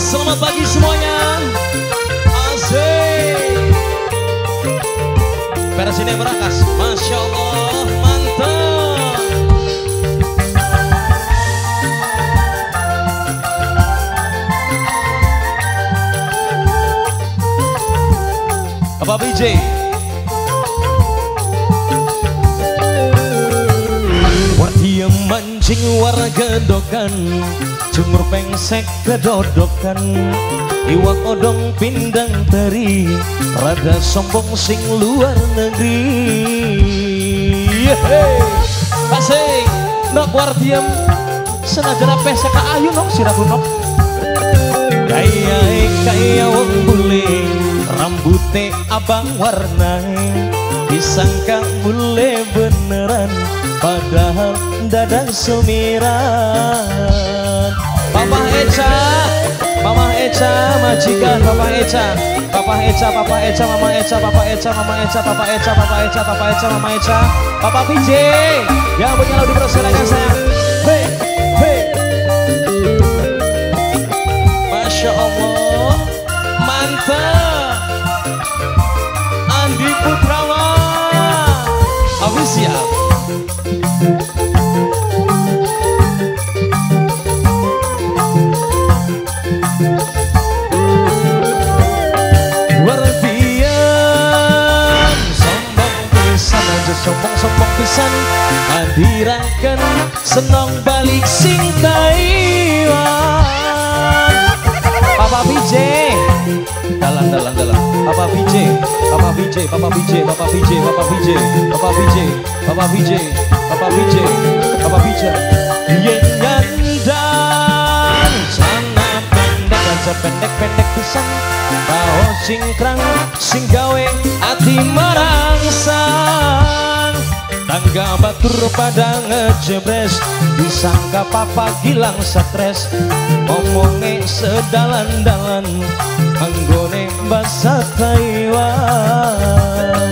Selamat pagi semuanya. Asik. Versinya berakas. Masya Allah, mantap. Bapak BJ. Wardia mancing warga dokan, jemur pengsek kedodokan, iwak odong pindang teri, rada sombong sing luar negeri. Pasing, nok wardia senajan pesek ayu nok siraku nok. Kaya wong bule, rambutnya abang warnai, disangka bule beneran, padahal dadang semiran. Papa Eca, Mama Eca, majikan Papa Eca, Papa Eca, Papa Eca, Mama Eca, Papa Eca, Mama Eca, Papa Eca, Papa Eca, Papa Eca, Mama Eca, Papa PJ yang punya lalu dipersilakan sayang. Hei, hei. Masya Allah, mantap. Andi Putrawa official. Wardian sombong pisan aja, sombong pisan hadirakan senang balik sing Taiwan. Papa BJ dalam Papa BJ, Papa BJ, Papa BJ, Papa BJ, Papa BJ, Papa BJ, Papa BJ, Papa BJ, Papa BJ. Yen nyandan sana pendek aja, pendek pisan tahu singkrang sing gawe ati merangsang, tangga batur pada ngejebres, disangka papa gilang stres, ngomongnya sedalan-dalan anggone bahasa Taiwan.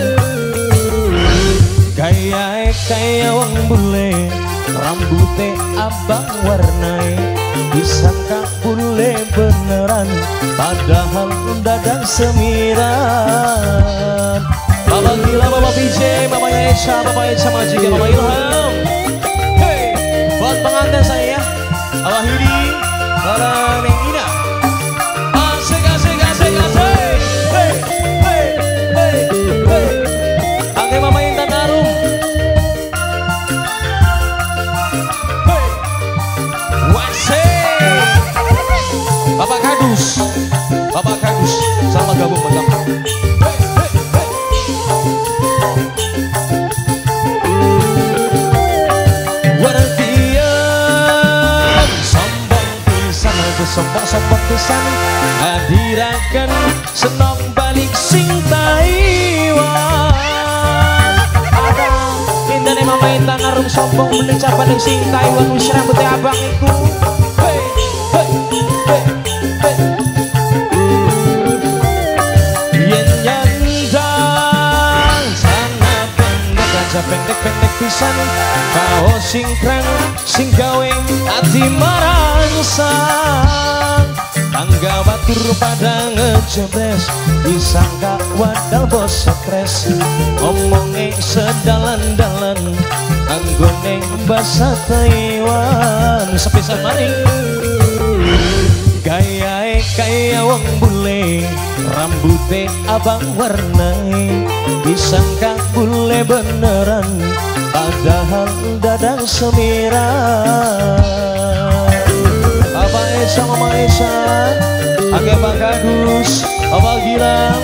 Kaya wong bule, rambutnya abang warnai, disangka bule beneran, padahal dadang semiran. Bapak gila, Bapak PJ, Bapaknya Eca, Bapak Eca majikan Bapak Ilham. Hey, buat pengantin saya ya, Abah Hidi, barang Neng Ina. Asik, asik, asik, asik. Hey, hey, hey, hey. Angge Mama Intan Arum. Hey, wasik. Bapak Kadus, Bapak Kadus, selamat gabung mantap. Sombong pisan hadirakan senang balik sing Taiwan. Ada indane Mama Intan Arum sombong melecah balik sing Taiwan, wis rambutnya abang iku. Hey, hey, hey, hey. Yen nyandang sana pendek aja, pendek pisan kau singkrang sing gawe ati merangsang, tangga batur pada ngejebres, disangka wadal bos stres, ngomongnya sedalan-dalan anggone bahasa Taiwan. Sepisan maning kaya wong bule, rambutnya abang warnai, disangka bule beneran, padahal dadang semiran. Papa Eca, Mama Eca, Angge Pak Kadus, Papa Gilang,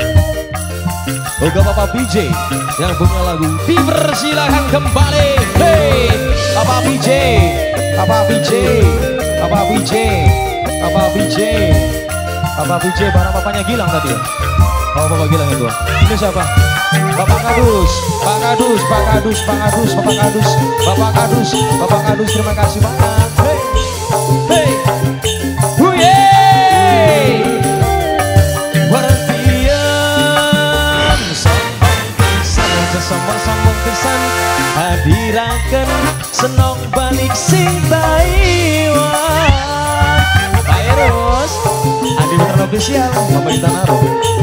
juga Papa BJ yang punya lagu dipersilakan kembali. Hey, Papa BJ, Papa BJ, Papa BJ, Papa BJ, Papa BJ, barang papanya Gilang tadi. Oh, Papa Gilang itu. Ini siapa? Bapak Kadus, Pak Kadus, Pak Kadus, Pak Kadus, Bapak Kadus, Bapak Kadus, Bapak Kadus, terima kasih banyak. Hey, hey, huye, wardian sombong pisan, sombong pisan hadirakan senang balik sing Taiwan. Virus official pemerintah Naro.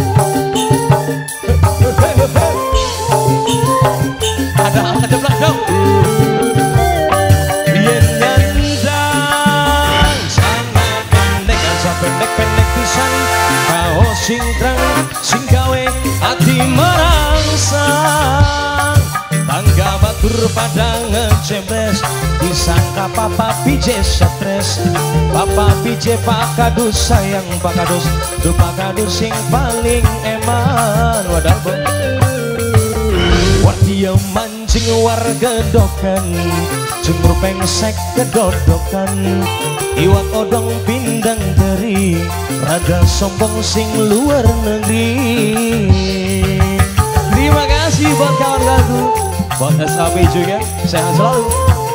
Ada angkat jeblak dong. Yen nyandang sangat pendek aja pendek pisan kau singkrang sing gawe ati merangsang tangga batur pada ngecebres disangka Papa PJ stres. Papa PJ Pak Kadus sayang Pak Kadus tuh Pak Kadus sing paling eman wadal bo. Dia mancing warga dokan jemur pengsek kedodokan iwak odong pindang teri rada sombong sing luar negeri. Terima kasih buat kawan lagu, buat SAP juga sehat selalu.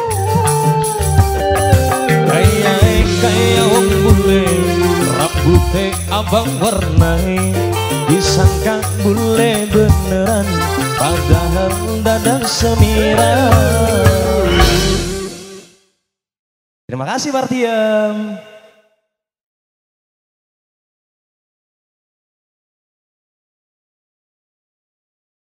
Kayak wong bule rambutnya abang warnai disangka bule beneran padahal dadang semiran. Terima kasih Martiam.